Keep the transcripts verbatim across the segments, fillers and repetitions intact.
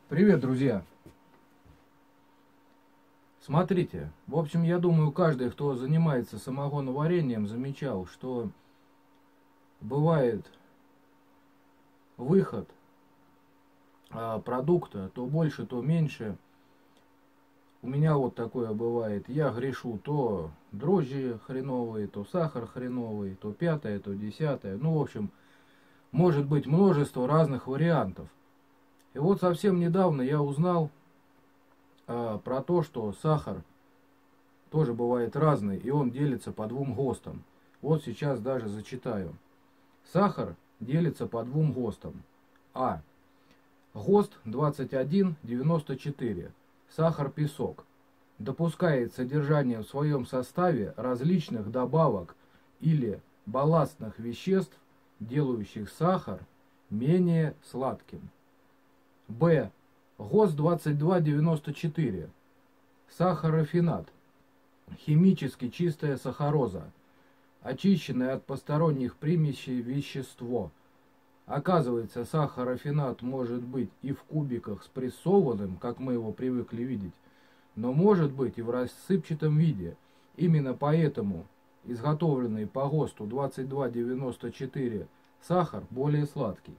Привет, друзья! Смотрите, в общем, я думаю, каждый, кто занимается самогоноварением, замечал, что бывает выход а, продукта, то больше, то меньше. У меня вот такое бывает. Я грешу то дрожжи хреновые, то сахар хреновый, то пятое, то десятое. Ну, в общем, может быть множество разных вариантов. И вот совсем недавно я узнал а, про то, что сахар тоже бывает разный, и он делится по двум ГОСТам. Вот сейчас даже зачитаю. Сахар делится по двум ГОСТам. А. ГОСТ двадцать один девяносто четыре. Сахар-песок. Допускает содержание в своем составе различных добавок или балластных веществ, делающих сахар менее сладким. Б. ГОСТ двадцать два девяносто четыре. Сахарофинат. Химически чистая сахароза. Очищенное от посторонних примесей вещество. Оказывается, сахарофинат может быть и в кубиках спрессованным, как мы его привыкли видеть, но может быть и в рассыпчатом виде. Именно поэтому изготовленный по ГОСТу двадцать два девяносто четыре сахар более сладкий.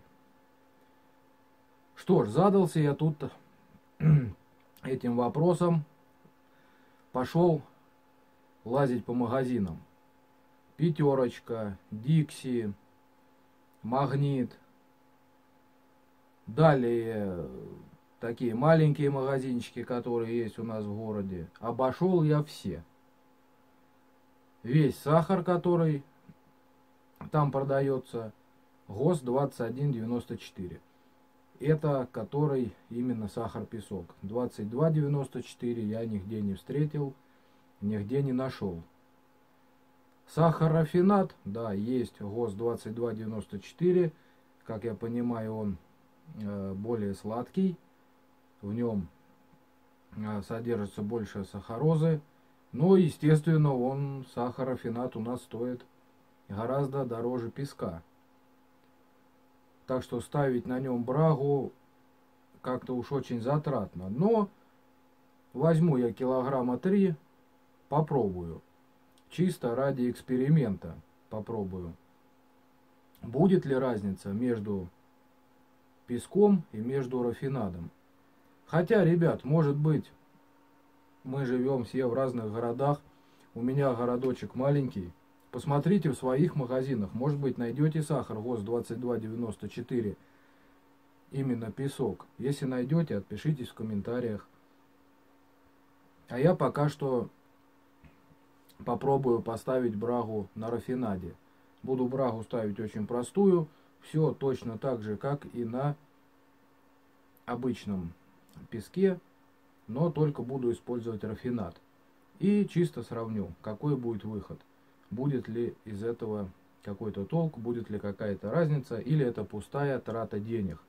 Что ж, задался я тут этим вопросом, пошел лазить по магазинам. Пятерочка, Дикси, Магнит. Далее такие маленькие магазинчики, которые есть у нас в городе. Обошел я все. Весь сахар, который там продается, ГОСТ двадцать один девяносто четыре. Это который именно сахар-песок. двадцать два девяносто четыре я нигде не встретил, нигде не нашел. Сахарофинат, да, есть ГОСТ двадцать два девяносто четыре. Как я понимаю, он э, более сладкий. В нем э, содержится больше сахарозы. Но, естественно, он, сахарофинат, у нас стоит гораздо дороже песка. Так что ставить на нем брагу как-то уж очень затратно. Но возьму я килограмма три, попробую. Чисто ради эксперимента попробую. Будет ли разница между песком и между рафинадом? Хотя, ребят, может быть, мы живем все в разных городах. У меня городочек маленький. Посмотрите в своих магазинах. Может быть, найдете сахар ГОСТ двадцать два девяносто четыре. Именно песок. Если найдете, отпишитесь в комментариях. А я пока что попробую поставить брагу на рафинаде. Буду брагу ставить очень простую. Все точно так же, как и на обычном песке. Но только буду использовать рафинад. И чисто сравню, какой будет выход. Будет ли из этого какой-то толк, будет ли какая-то разница, или это пустая трата денег.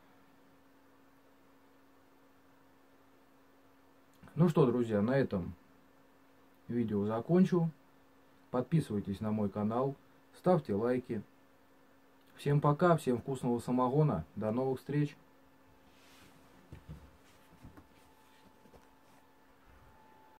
Ну что, друзья, на этом видео закончу. Подписывайтесь на мой канал, ставьте лайки. Всем пока, всем вкусного самогона, до новых встреч.